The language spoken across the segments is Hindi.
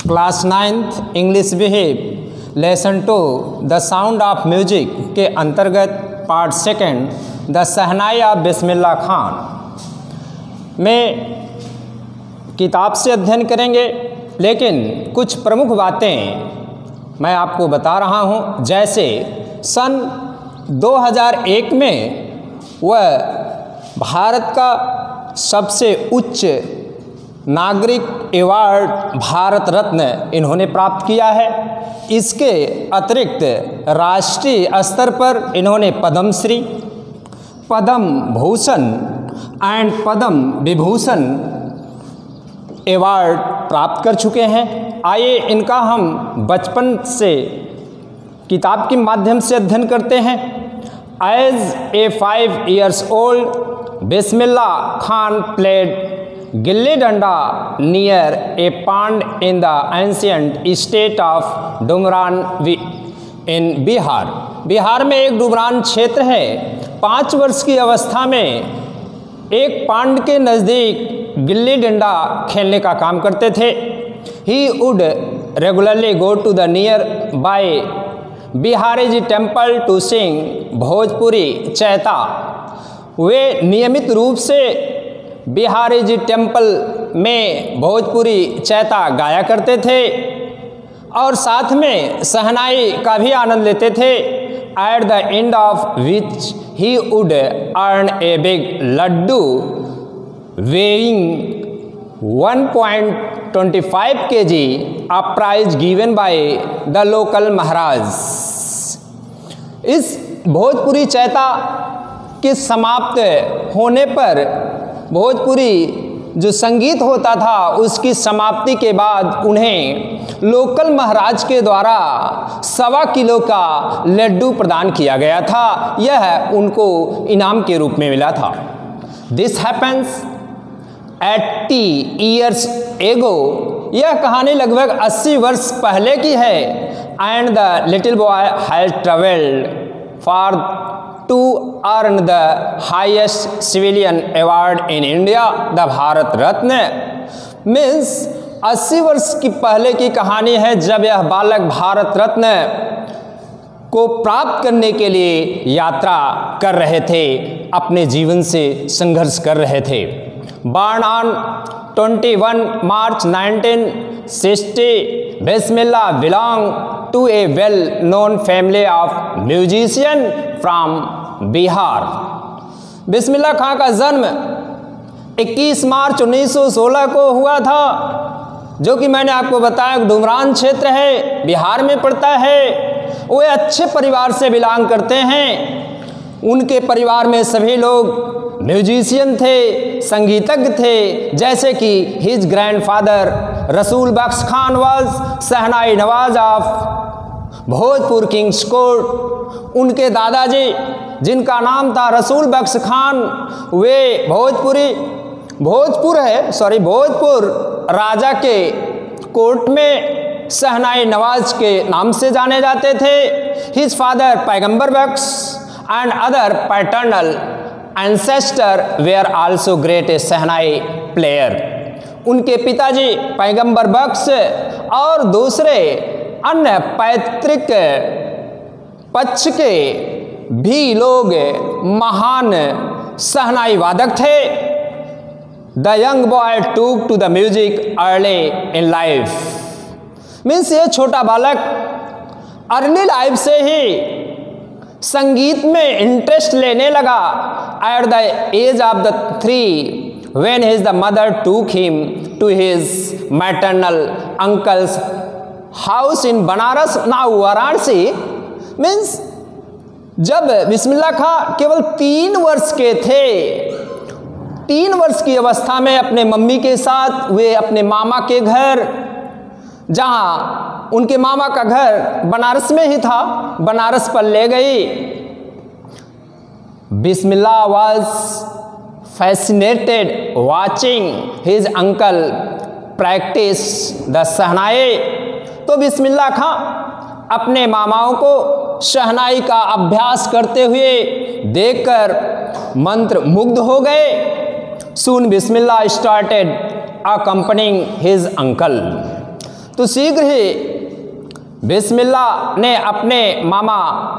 Class 9th English beehive lesson 2 the sound of music के अंतर्गत part 2 the shehnai of Bismillah Khan में किताब से अध्ययन करेंगे, लेकिन कुछ प्रमुख बातें मैं आपको बता रहा हूं। जैसे सन 2001 में वह भारत का सबसे उच्च नागरिक अवार्ड भारत रत्न इन्होंने प्राप्त किया है। इसके अतिरिक्त राष्ट्रीय स्तर पर इन्होंने पद्मश्री, पद्म भूषण एंड पद्म विभूषण अवार्ड प्राप्त कर चुके हैं। आइए इनका हम बचपन से किताब के माध्यम से अध्ययन करते हैं। As a 5 years old, Bismillah Khan played gilli danda near a pond in the ancient state of Dumraon in Bihar. Bihar में एक डुमरान क्षेत्र है। 5 वर्ष की अवस्था में एक पांड के नज़दीक गिल्ली डंडा खेलने का काम करते थे। He would regularly go to the nearby Bihari ji temple to sing Bhojpuri chaita. वे नियमित रूप से बिहारी जी टेम्पल में भोजपुरी चैता गाया करते थे और साथ में शहनाई का भी आनंद लेते थे। At the end of which he would earn a big laddu weighing 1.25 kg, a prize given by the local Maharaj. इस भोजपुरी चैता के समाप्त होने पर भोजपुरी जो संगीत होता था उसकी समाप्ति के बाद उन्हें लोकल महाराज के द्वारा 1.25 किलो का लड्डू प्रदान किया गया था। यह उनको इनाम के रूप में मिला था। This happens 80 years ago। यह कहानी लगभग 80 वर्ष पहले की है। And the little boy has travelled far to earn the highest civilian award in India, the Bharat Ratna. Means 80 वर्ष की पहले की कहानी है, जब यह बालक भारत रत्न को प्राप्त करने के लिए यात्रा कर रहे थे, अपने जीवन से संघर्ष कर रहे थे। Born on 21 March 1960, Bismillah belonged to a well-known family of musicians from Bihar. बिस्मिल्लाह खां का जन्म 21 मार्च 1916 को हुआ था, जो कि मैंने आपको बताया डुमरान क्षेत्र है, बिहार में पड़ता है। वे अच्छे परिवार से बिलोंग करते हैं। उनके परिवार में सभी लोग म्यूजिशियन थे, संगीतज्ञ थे। जैसे कि his grandfather Rasool Bakhsh Khan was shehnai nawaz of Bhojpur kings court. उनके दादाजी, जिनका नाम था रसूल बख्श खान, वे भोजपुर राजा के कोर्ट में शहनाई नवाज के नाम से जाने जाते थे। His father Paigambar Bakhsh and other paternal ancestor were also great shehnai player. उनके पिताजी पैगंबर बख्श और दूसरे अन्य पैतृक पक्ष के भी लोग महान शहनाई वादक थे। The young boy took to the music early in life. Means ये छोटा बालक अर्ली लाइफ से ही संगीत में इंटरेस्ट लेने लगा। At the age of the 3, when his the mother took him to his maternal uncle's house in Banaras, now Varanasi. Means जब बिस्मिल्लाह खां केवल 3 वर्ष के थे, 3 वर्ष की अवस्था में अपने मम्मी के साथ वे अपने मामा के घर, जहाँ उनके मामा का घर बनारस में ही था, बनारस पर ले गई। Bismillah was fascinated watching his uncle practise the shehnai. तो बिस्मिल्लाह खां अपने मामाओं को शहनाई का अभ्यास करते हुए देखकर मंत्र मुग्ध हो गए। Soon Bismillah started accompanying his uncle. तो शीघ्र ही बिस्मिल्लाह ने अपने मामा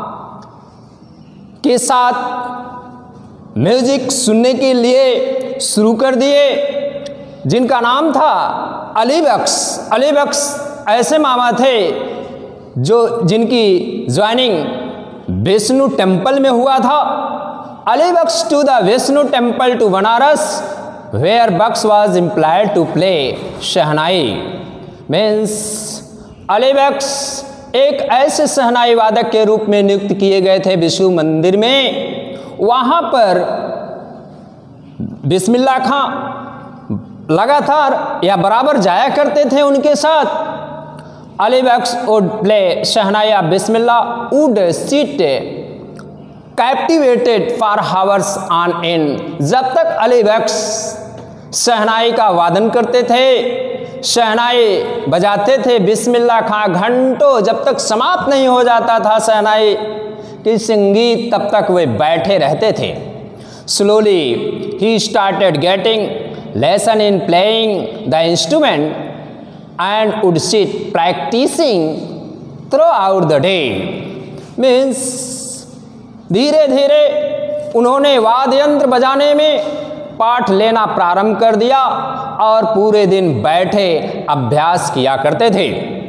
के साथ म्यूजिक सुनने के लिए शुरू कर दिए, जिनका नाम था अली बख्श। अली बख्श ऐसे मामा थे जिनकी ज्वाइनिंग विष्णु टेम्पल में हुआ था। Ali Bakhsh to the Vishnu temple to Banaras where Bakhsh was employed to play shehnai. Means Ali Bakhsh एक ऐसे शहनाई वादक के रूप में नियुक्त किए गए थे विष्णु मंदिर में। वहाँ पर बिस्मिल्लाह खां लगातार या बराबर जाया करते थे उनके साथ। Ali Bakhsh would play shehnai of Bismillah would sit captivated for hours on end. जब तक अली बख्श शहनाई का वादन करते थे, शहनाई बजाते थे, बिस्मिल्लाह खां घंटों जब तक समाप्त नहीं हो जाता था शहनाई की संगीत, तब तक वे बैठे रहते थे। Slowly he started getting lesson in playing the instrument and would sit practising throughout the day. Means धीरे धीरे उन्होंने वाद्य यंत्र बजाने में पाठ लेना प्रारंभ कर दिया और पूरे दिन बैठे अभ्यास किया करते थे।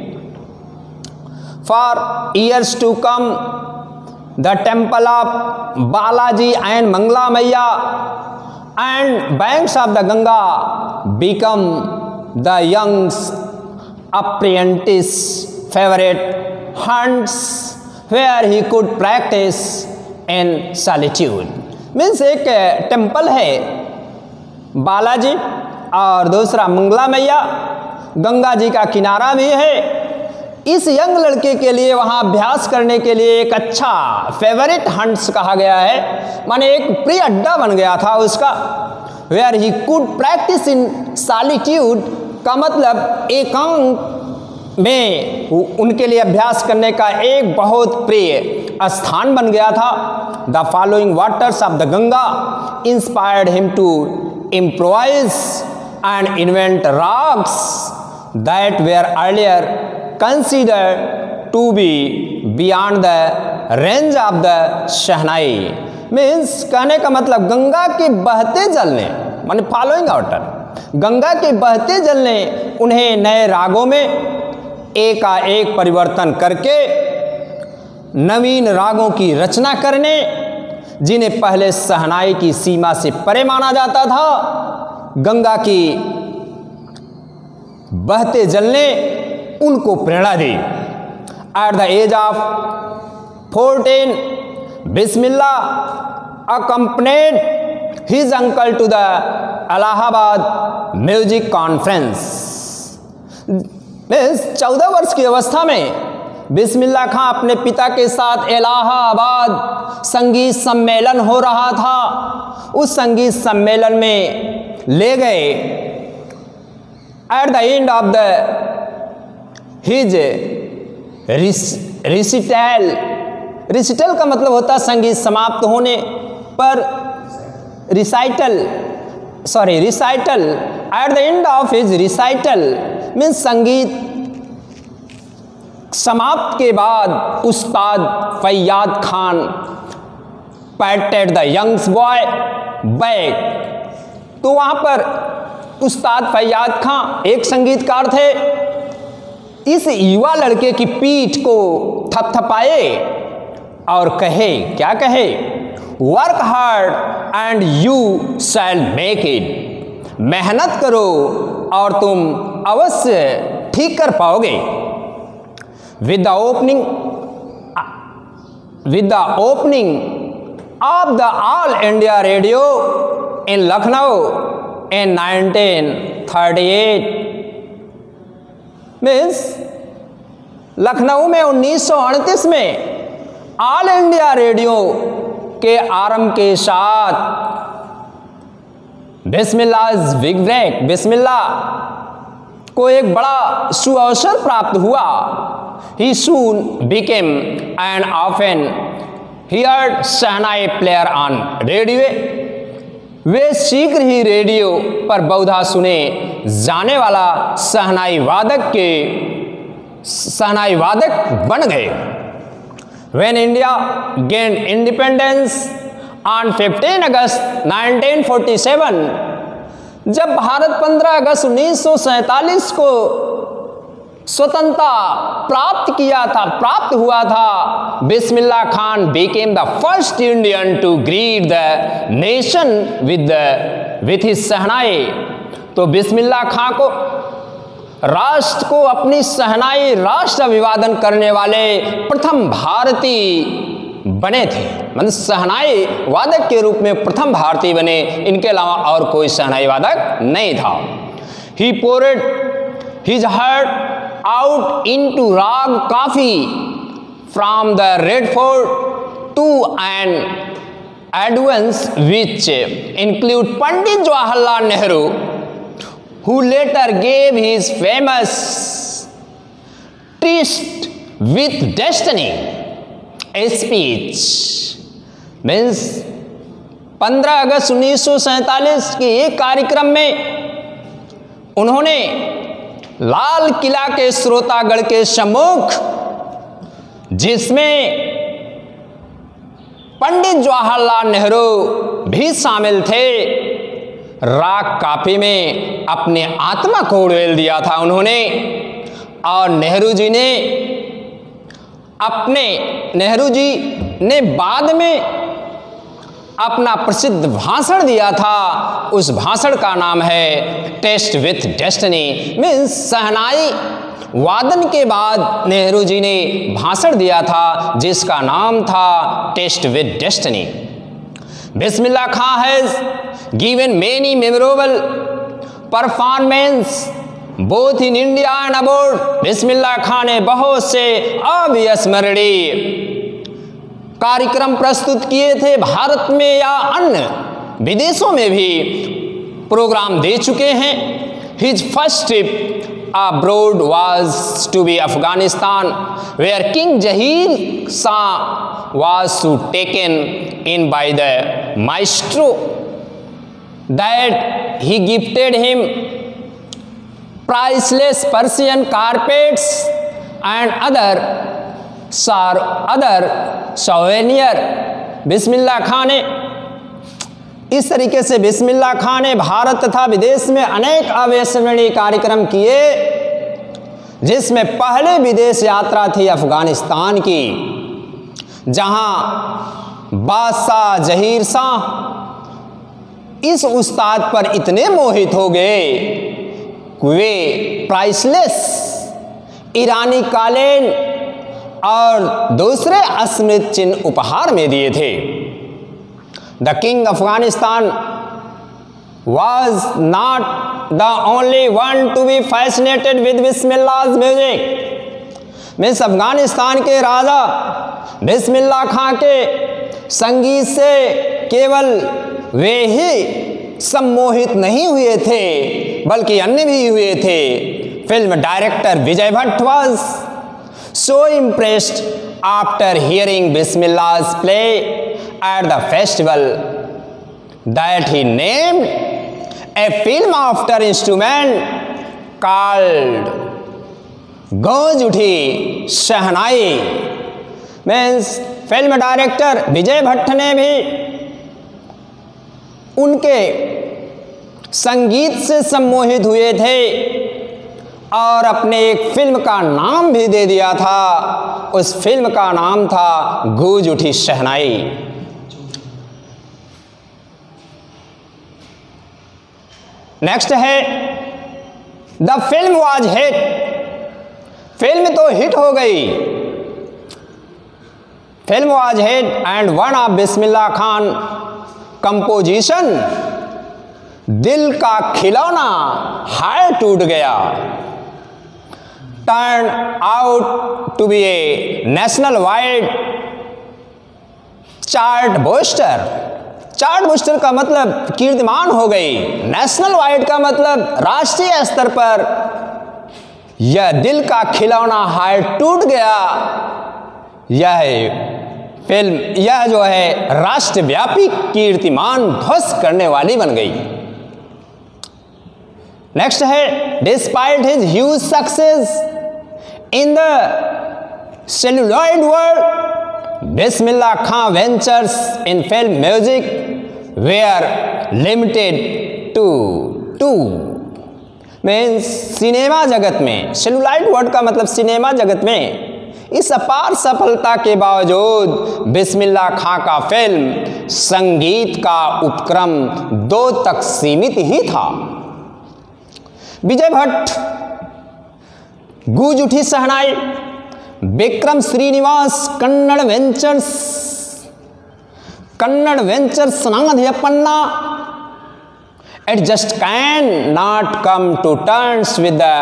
For years to come the temple of Balaji and Mangala Maiya and banks of the Ganga become the young's apprentice favourite haunts where he could practise in solitude. Means एक टेम्पल है बालाजी और दूसरा मंगला मैया, गंगा जी का किनारा भी है। इस यंग लड़के के लिए वहाँ अभ्यास करने के लिए एक अच्छा फेवरेट हंट्स कहा गया है, माने एक प्रिय अड्डा बन गया था उसका। Where he could practise in solitude का मतलब एकांत में उनके लिए अभ्यास करने का एक बहुत प्रिय स्थान बन गया था। The following waters of the Ganga inspired him to improvise and invent rags that were earlier considered to be beyond the range of the shahnai। Means कहने का मतलब गंगा के बहते जल ने, माने फॉलोइंग वाटर, गंगा के बहते जल ने उन्हें नए रागों में एकाएक परिवर्तन करके नवीन रागों की रचना करने, जिन्हें पहले शहनाई की सीमा से परे माना जाता था, गंगा की बहते जल ने उनको प्रेरणा दी। At the age of 14 Bismillah accompanied his uncle to the Allahabad music conference. 14 वर्ष की अवस्था में बिस्मिल्लाह खां अपने पिता के साथ इलाहाबाद संगीत सम्मेलन हो रहा था, उस संगीत सम्मेलन में ले गए। At the end of the his recital, recital का मतलब होता है संगीत समाप्त होने पर, recital at the end of his recital means संगीत समाप्त के बाद Ustad Faiyaz Khan patted the young's boy back. तो वहाँ पर उस्ताद फैयाद खान एक संगीतकार थे, इस युवा लड़के की पीठ को थपथपाए और कहे, क्या कहे, work hard and you shall make it. मेहनत करो और तुम अवश्य ठीक कर पाओगे। With the opening of the All India Radio in Lucknow in 1938, means Lucknow में 1938 में ऑल इंडिया रेडियो के आरंभ के साथ बिस्मिल्लाह बिग ब्रेक, बिस्मिल्लाह को एक बड़ा सुअवसर प्राप्त हुआ। He soon became an often heard shehnai player on radio. वे शीघ्र ही रेडियो पर बहुधा सुने जाने वाला शहनाई वादक के शहनाई वादक बन गए। When India gained independence on 15 अगस्त 1947, जब भारत 15 अगस्त 1947 को स्वतंत्रता प्राप्त हुआ था, Bismillah Khan became the first Indian to greet the nation with his शहनाई। तो बिस्मिल्लाह खान को राष्ट्र को अपनी शहनाई राष्ट्र अभिवादन करने वाले प्रथम भारतीय बने थे, मतलब शहनाई वादक के रूप में प्रथम भारतीय बने, इनके अलावा और कोई शहनाई वादक नहीं था। He poured his heart out into rag coffee from the Red Fort to an audience which include Pandit Jawaharlal Nehru, who later gave his famous Tryst with Destiny speech। Means 15 अगस्त 1947 के एक कार्यक्रम में उन्होंने लाल किला के श्रोतागण के सम्मुख, जिसमें पंडित जवाहरलाल नेहरू भी शामिल थे, राग काफी में अपने आत्मा को उड़ेल दिया था उन्होंने। और नेहरू जी ने बाद में अपना प्रसिद्ध भाषण दिया था, उस भाषण का नाम है tryst with destiny. Means shehnai वादन के बाद नेहरू जी ने भाषण दिया था जिसका नाम था tryst with destiny. Bismillah Khan has given many memorable performance both in India and abroad. Bismillah Khan ने बहुत से अविस्मरणीय कार्यक्रम प्रस्तुत किए थे, भारत में या अन्य विदेशों में भी प्रोग्राम दे चुके हैं। His first trip abroad was to be Afghanistan, where King Jahir Shah was taken in by the maestro, that he gifted him priceless Persian carpets and other souvenir। Bismillah Khan ने इस तरीके से बिस्मिल्लाह खान ने भारत तथा विदेश में अनेक अविस्मरणीय कार्यक्रम किए, जिसमें पहले विदेश यात्रा थी अफगानिस्तान की, जहां बादशाह जहीर शाह इस उस्ताद पर इतने मोहित हो गए कि वे प्राइसलेस ईरानी कालीन और दूसरे स्मृति चिन्ह उपहार में दिए थे। The king of Afghanistan was not the only one to be fascinated with Bismillah's music। Means Afghanistan के राजा बिस्मिल्लाह खान के संगीत से केवल वे ही सम्मोहित नहीं हुए थे, बल्कि अन्य भी हुए थे। Film director Vijay Bhatt was so impressed after hearing Bismillah's play at the festival that he named a film after instrument called Goonj Uthi Shehnai. Means film director Vijay Bhatt ने भी उनके संगीत से सम्मोहित हुए थे और अपने एक फिल्म का नाम भी दे दिया था। उस फिल्म का नाम था गूंज उठी शहनाई। नेक्स्ट है the film was hit. Film तो हिट हो गई। Film was hit and one of Bismillah Khan composition दिल का खिलौना हाय टूट गया turn out to be a national wide chart buster. Chart buster का मतलब कीर्तिमान हो गई, नेशनल वाइड का मतलब राष्ट्रीय स्तर पर यह दिल का खिलौना हाय टूट गया। यह फिल्म यह जो है राष्ट्रव्यापी कीर्तिमान ध्वस्त करने वाली बन गई। नेक्स्ट है despite his huge success In the celluloid world, Bismillah Khan ventures in film music were limited to two. Means cinema जगत में, सेलुलॉइड वर्ड का मतलब सिनेमा जगत में, इस अपार सफलता के बावजूद बिस्मिल्लाह खां का फिल्म संगीत का उपक्रम 2 तक सीमित ही था। विजय भट्ट, गूंज उठी शहनाई, विक्रम श्रीनिवास, कन्नड़ वेंचर्स नाधयपन्ना, it just cannot come to terms with the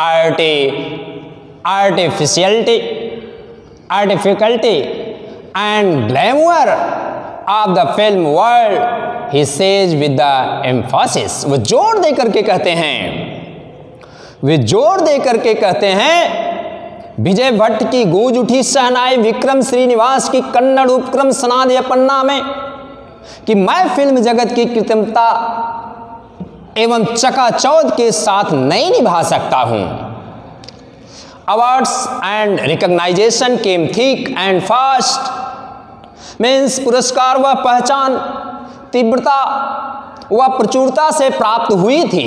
artificiality and glamour of the film world, he says with the emphasis. वो जोर दे करके कहते हैं, विजय भट्ट की गूंज उठी शहनाई, विक्रम श्रीनिवास की कन्नड़ उपक्रम सनादयपन्ना में कि मैं फिल्म जगत की कृत्रिमता एवं चकाचौंध के साथ नहीं निभा सकता हूं। Awards and recognition came thick and fast, means पुरस्कार व पहचान तीव्रता व प्रचुरता से प्राप्त हुई थी।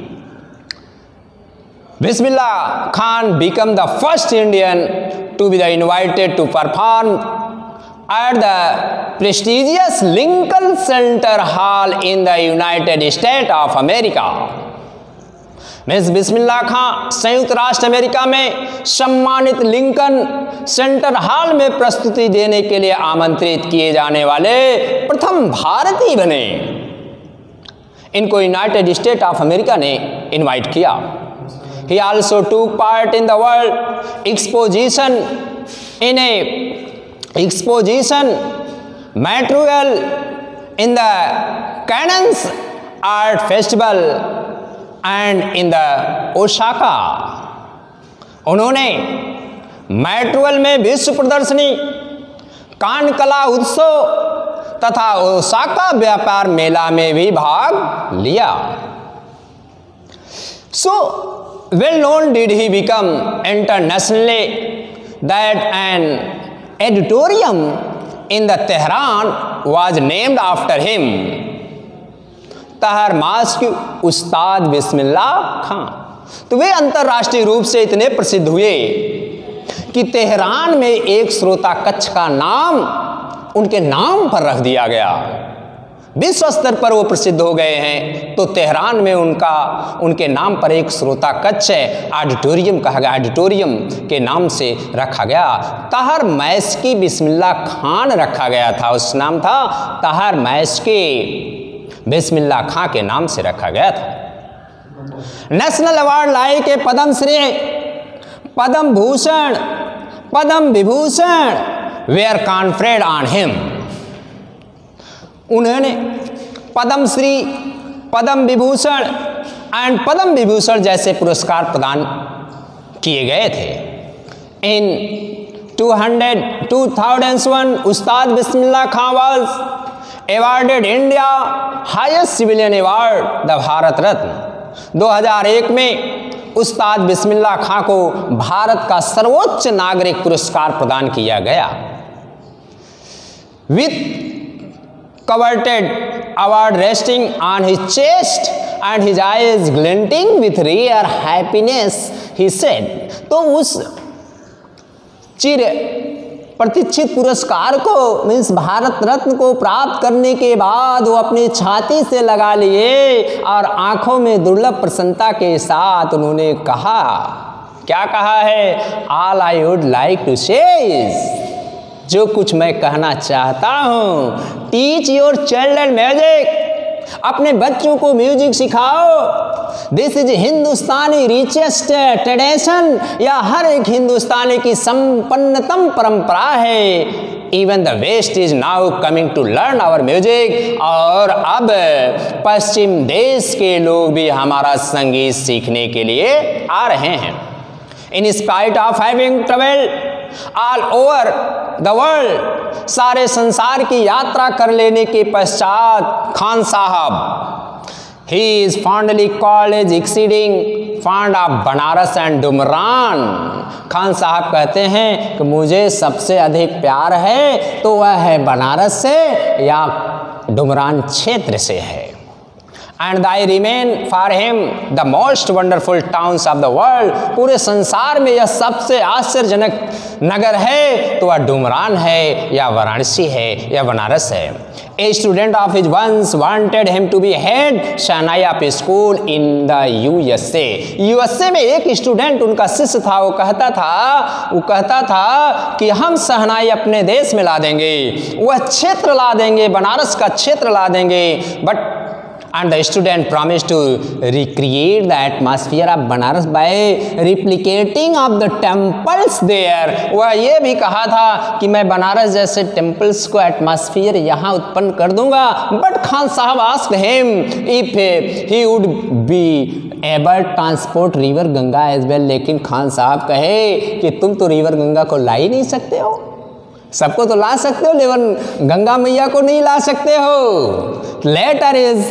Bismillah Khan became the first Indian to be invited to perform at the prestigious Lincoln Center Hall in the United States of America. मिस बिस्मिल्लाह खां संयुक्त राष्ट्र अमेरिका में सम्मानित लिंकन सेंटर हॉल में प्रस्तुति देने के लिए आमंत्रित किए जाने वाले प्रथम भारतीय बने। इनको यूनाइटेड स्टेट ऑफ अमेरिका ने इनवाइट किया। He also took part in the world exposition material in the Cannes Art Festival and in the Osaka. उन्होंने मैट्रुअल में विश्व प्रदर्शनी, कान कला उत्सव तथा ओसाका व्यापार मेला में भी भाग लिया। So well known did he become internationally that an auditorium in the Tehran was named after him. तहर मास्क उस्ताद बिस्मिल्लाह खां। तो वे अंतर्राष्ट्रीय रूप से इतने प्रसिद्ध हुए कि तेहरान में एक श्रोता कक्ष का नाम उनके नाम पर रख दिया गया। विश्व स्तर पर वो प्रसिद्ध हो गए हैं। तो तेहरान में उनके नाम पर एक श्रोता कक्ष है, ऑडिटोरियम कहा गया, ऑडिटोरियम के नाम से रखा गया। तहर मैस्की बिस्मिल्लाह खान रखा गया था, उस नाम था तहर मैस्की बिस्मिल्लाह खां के नाम से रखा गया था। नेशनल अवार्ड लाइक के Padmashri, Padma Bhushan, Padma Vibhushan were conferred on him. उन्होंने पद्मश्री, पद्म विभूषण एंड पद्म विभूषण जैसे पुरस्कार प्रदान किए गए थे। In 2001 Ustad Bismillah Khan was awarded India highest civilian award, the Bharat Ratna. 2001 में उस्ताद बिस्मिल्लाह खां को भारत का सर्वोच्च नागरिक पुरस्कार प्रदान किया गया। With coveted award resting on his chest and his eyes glinting with rare happiness, he said। तो उस चिर प्रतीक्षित पुरस्कार को मीन्स भारत रत्न को प्राप्त करने के बाद वो अपनी छाती से लगा लिए और आंखों में दुर्लभ प्रसन्नता के साथ उन्होंने कहा, क्या कहा है? All I would like to say, जो कुछ मैं कहना चाहता हूँ, टीच योर चिल्ड्रन म्यूजिक, अपने बच्चों को म्यूजिक सिखाओ। This is Hindustani richest tradition, या हर एक हिंदुस्तानी की संपन्नतम परंपरा है। Even the west is now coming to learn our music, और अब पश्चिम देश के लोग भी हमारा संगीत सीखने के लिए आ रहे हैं। In spite of having travelled all over the world, सारे संसार की यात्रा कर लेने के पश्चात खान साहब, he is fondly called as exceeding fond of Banaras and Dumraon. Khan Sahab कहते हैं कि मुझे सबसे अधिक प्यार है तो वह है बनारस से या डुमरान क्षेत्र से है। And I remain for him the most wonderful towns of the world. पूरे संसार में यह सबसे आश्चर्यजनक नगर है तो वह डुमरान है या वाराणसी है या बनारस है। A student of his once wanted him to be head shehnai of school in the USA. USA में एक स्टूडेंट उनका शिष्य था, वो कहता था कि हम शहनाई अपने देश में ला देंगे, वह क्षेत्र ला देंगे, बनारस का क्षेत्र ला देंगे। But and the student promised to recreate the atmosphere of Banaras by replicating of the temples there। वह ये भी कहा था कि मैं बनारस जैसे टेम्पल्स को एटमॉस्फेयर यहाँ उत्पन्न कर दूंगा। बट खान साहब asked him if he would be able to transport river Ganga as well। लेकिन खान साहब कहे कि तुम तो रिवर गंगा को ला ही नहीं सकते हो, सबको तो ला सकते हो लेकिन गंगा मैया को नहीं ला सकते हो। Later is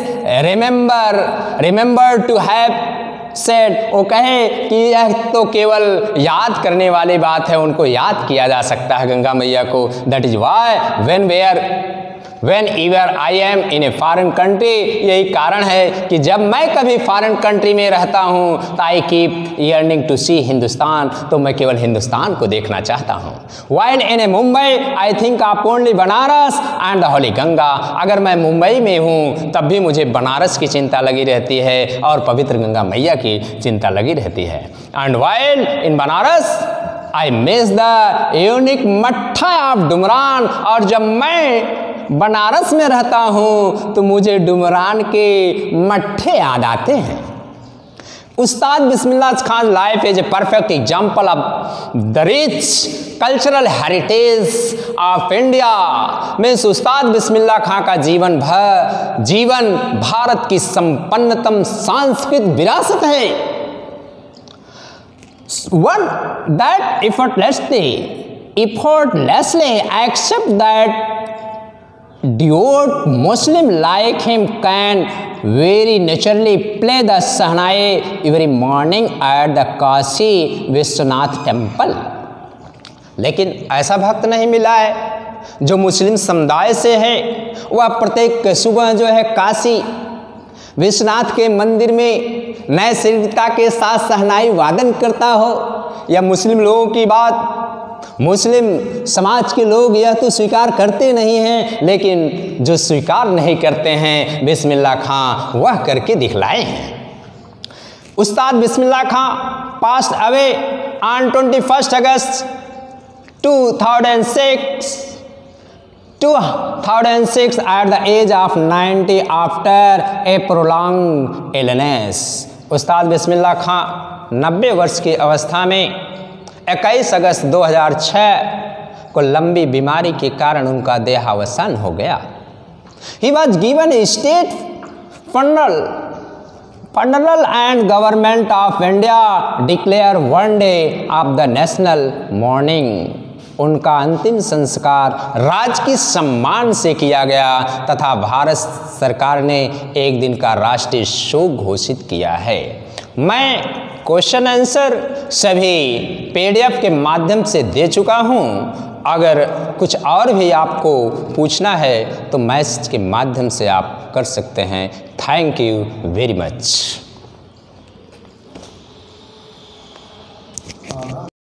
remember to have said. वो कहे कि यह तो केवल याद करने वाली बात है, उनको याद किया जा सकता है गंगा मैया को। That is why whenever I am in a foreign country. यही कारण है कि जब मैं कभी फॉरेन कंट्री में रहता हूँ तो I keep yearning to see Hindustan, तो मैं केवल हिंदुस्तान को देखना चाहता हूँ। While in a Mumbai I think of only Banaras and the holy Ganga. अगर मैं मुंबई में हूँ तब भी मुझे बनारस की चिंता लगी रहती है और पवित्र गंगा मैया की चिंता लगी रहती है। And while in Banaras I miss the unique mattha of Dumraon. और जब मैं बनारस में रहता हूँ तो मुझे डुमरान के मट्ठे याद आते हैं। Ustad Bismillah Khan life is a perfect example of the rich cultural heritage of India. Means Ustad Bismillah Khan का जीवन भारत की संपन्नतम सांस्कृतिक विरासत है। One that effortlessly accept that devout Muslim like him can very naturally play the Sahnai every morning at the Kashi Vishwanath temple. लेकिन ऐसा भक्त नहीं मिला है जो मुस्लिम समुदाय से है, वह प्रत्येक सुबह जो है काशी विश्वनाथ के मंदिर में नए शीघ्रता के साथ शहनाई वादन करता हो। या मुस्लिम लोगों की बात, मुस्लिम समाज के लोग यह तो स्वीकार करते नहीं हैं, लेकिन जो स्वीकार नहीं करते हैं बिस्मिल्लाह खां वह करके दिखलाए हैं। Ustad Bismillah Khan passed away on 21 August 2006 at the age of 90 after a prolonged illness। उस्ताद बिस्मिल्लाह खां 90 वर्ष की अवस्था में 21 अगस्त 2006 को लंबी बीमारी के कारण उनका देहावसान हो गया। He was given a state funeral and government of India declare one day of the national mourning। उनका अंतिम संस्कार राजकीय सम्मान से किया गया तथा भारत सरकार ने एक दिन का राष्ट्रीय शोक घोषित किया है। मैं क्वेश्चन आंसर सभी PDF के माध्यम से दे चुका हूं। अगर कुछ और भी आपको पूछना है तो मैसेज के माध्यम से आप कर सकते हैं। Thank you very much.